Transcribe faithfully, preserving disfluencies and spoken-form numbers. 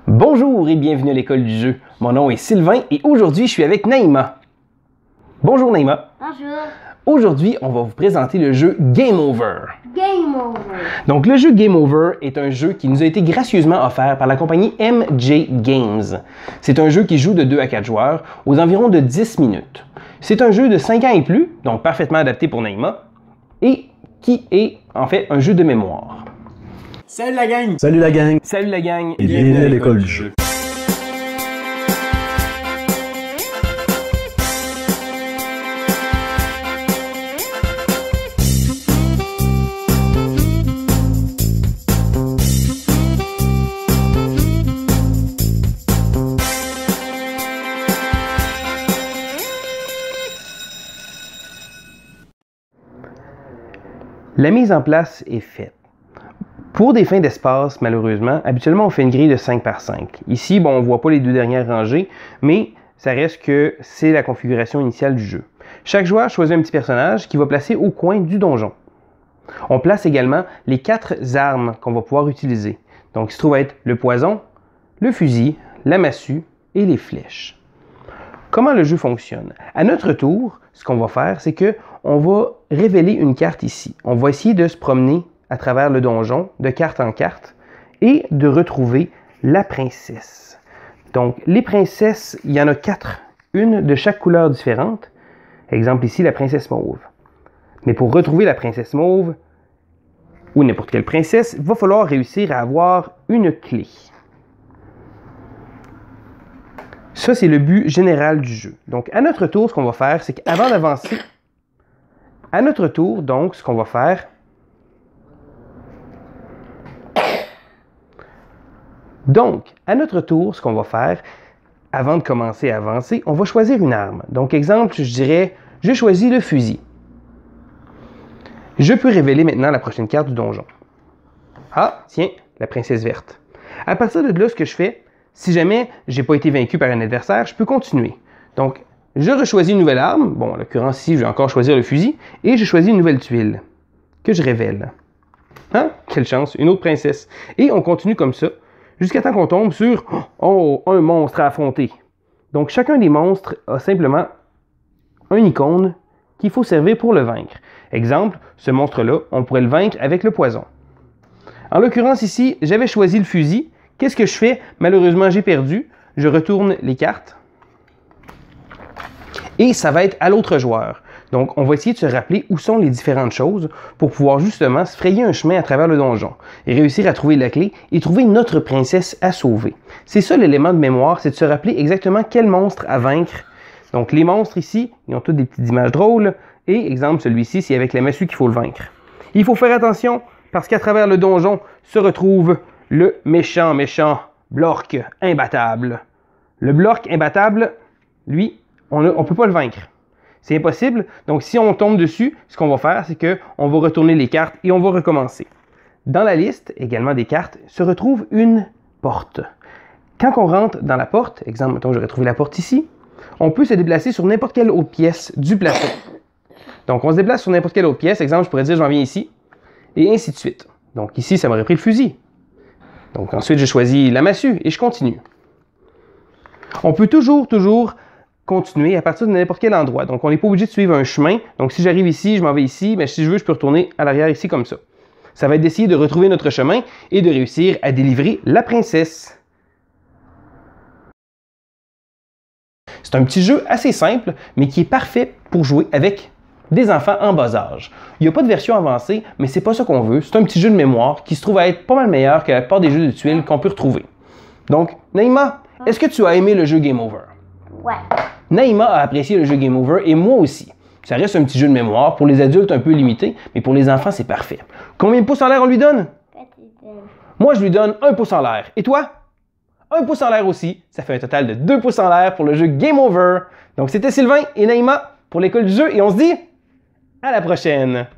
Bonjour et bienvenue à l'école du jeu. Mon nom est Sylvain et aujourd'hui je suis avec Naïma. Bonjour Naïma. Bonjour. Aujourd'hui on va vous présenter le jeu Game Over. Game Over. Donc le jeu Game Over est un jeu qui nous a été gracieusement offert par la compagnie M J Games. C'est un jeu qui joue de deux à quatre joueurs aux environs de dix minutes. C'est un jeu de cinq ans et plus, donc parfaitement adapté pour Naïma, et qui est en fait un jeu de mémoire. Salut la gang! Salut la gang! Salut la gang! Et bienvenue à l'école du jeu. La mise en place est faite. Pour des fins d'espace, malheureusement, habituellement on fait une grille de cinq par cinq. Ici, bon, on ne voit pas les deux dernières rangées, mais ça reste que c'est la configuration initiale du jeu. Chaque joueur choisit un petit personnage qui va placer au coin du donjon. On place également les quatre armes qu'on va pouvoir utiliser. Donc, il se trouve être le poison, le fusil, la massue et les flèches. Comment le jeu fonctionne? À notre tour, ce qu'on va faire, c'est que on va révéler une carte ici. On va essayer de se promener à travers le donjon, de carte en carte, et de retrouver la princesse. Donc, les princesses, il y en a quatre, une de chaque couleur différente. Exemple ici, la princesse mauve. Mais pour retrouver la princesse mauve, ou n'importe quelle princesse, il va falloir réussir à avoir une clé. Ça, c'est le but général du jeu. Donc, à notre tour, ce qu'on va faire, c'est qu'avant d'avancer, à notre tour, donc, ce qu'on va faire, Donc, à notre tour, ce qu'on va faire, avant de commencer à avancer, on va choisir une arme. Donc, exemple, je dirais, je choisis le fusil. Je peux révéler maintenant la prochaine carte du donjon. Ah, tiens, la princesse verte. À partir de là, ce que je fais, si jamais je n'ai pas été vaincu par un adversaire, je peux continuer. Donc, je rechoisis une nouvelle arme. Bon, en l'occurrence, ici, je vais encore choisir le fusil. Et je choisis une nouvelle tuile que je révèle. Hein? Quelle chance, une autre princesse. Et on continue comme ça, jusqu'à temps qu'on tombe sur oh, un monstre à affronter. Donc, chacun des monstres a simplement un icône qu'il faut servir pour le vaincre. Exemple, ce monstre-là, on pourrait le vaincre avec le poison. En l'occurrence ici, j'avais choisi le fusil. Qu'est-ce que je fais? Malheureusement, j'ai perdu. Je retourne les cartes. Et ça va être à l'autre joueur. Donc, on va essayer de se rappeler où sont les différentes choses pour pouvoir justement se frayer un chemin à travers le donjon et réussir à trouver la clé et trouver notre princesse à sauver. C'est ça l'élément de mémoire, c'est de se rappeler exactement quel monstre à vaincre. Donc, les monstres ici, ils ont toutes des petites images drôles. Et, exemple, celui-ci, c'est avec la massue qu'il faut le vaincre. Il faut faire attention parce qu'à travers le donjon se retrouve le méchant, méchant Blork imbattable. Le Blork imbattable, lui, on ne peut pas le vaincre. C'est impossible. Donc, si on tombe dessus, ce qu'on va faire, c'est qu'on va retourner les cartes et on va recommencer. Dans la liste, également des cartes, se retrouve une porte. Quand on rentre dans la porte, exemple, mettons, j'aurais trouvé la porte ici, on peut se déplacer sur n'importe quelle autre pièce du plateau. Donc, on se déplace sur n'importe quelle autre pièce. Exemple, je pourrais dire, j'en viens ici, et ainsi de suite. Donc, ici, ça m'aurait pris le fusil. Donc, ensuite, je choisis la massue et je continue. On peut toujours, toujours continuer à partir de n'importe quel endroit. Donc, on n'est pas obligé de suivre un chemin. Donc, si j'arrive ici, je m'en vais ici, mais si je veux, je peux retourner à l'arrière ici comme ça. Ça va être d'essayer de retrouver notre chemin et de réussir à délivrer la princesse. C'est un petit jeu assez simple, mais qui est parfait pour jouer avec des enfants en bas âge. Il n'y a pas de version avancée, mais c'est pas ça qu'on veut. C'est un petit jeu de mémoire qui se trouve à être pas mal meilleur que la plupart des jeux de tuiles qu'on peut retrouver. Donc, Naïma, est-ce que tu as aimé le jeu Game Over? Ouais. Naïma a apprécié le jeu Game Over et moi aussi. Ça reste un petit jeu de mémoire, pour les adultes un peu limité, mais pour les enfants, c'est parfait. Combien de pouces en l'air on lui donne? Moi, je lui donne un pouce en l'air. Et toi? Un pouce en l'air aussi. Ça fait un total de deux pouces en l'air pour le jeu Game Over. Donc, c'était Sylvain et Naïma pour l'école du jeu et on se dit à la prochaine!